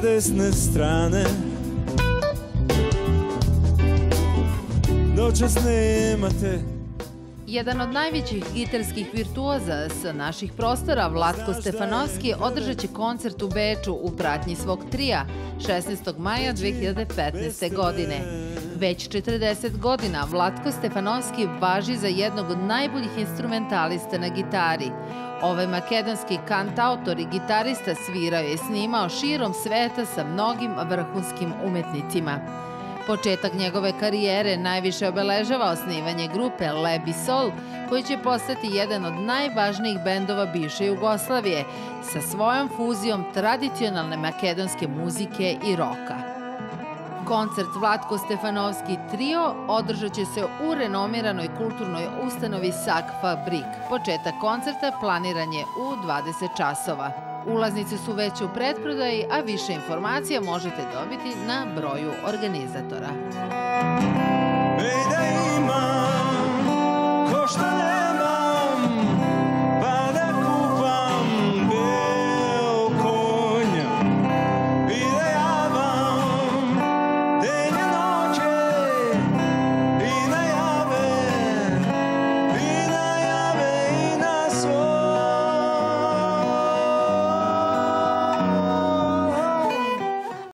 desne strane. Noćas nemate. Jedan od najvećih gitarskih virtuoza sa naših prostora, Vlatko Stefanovski, održat će koncert u Beču u pratnji svog trija 16. maja 2015. godine. Već 40 godina Vlatko Stefanovski važi za jednog od najboljih instrumentalista na gitari. Ovaj makedonski kantautor i gitarista svirao je i snimao širom sveta sa mnogim vrhunskim umetnicima. Početak njegove karijere najviše obeležava osnivanje grupe Lebi Sol, koji će postati jedan od najvažnijih bendova bivše Jugoslavije, sa svojom fuzijom tradicionalne makedonske muzike i roka. Koncert Vlatko Stefanovski trio održat će se u renomiranoj kulturnoj ustanovi Sak Fabrik. Početak koncerta planiran je u 20 časova. Ulaznice su već u pretprodaji, a više informacija možete dobiti na broju organizatora.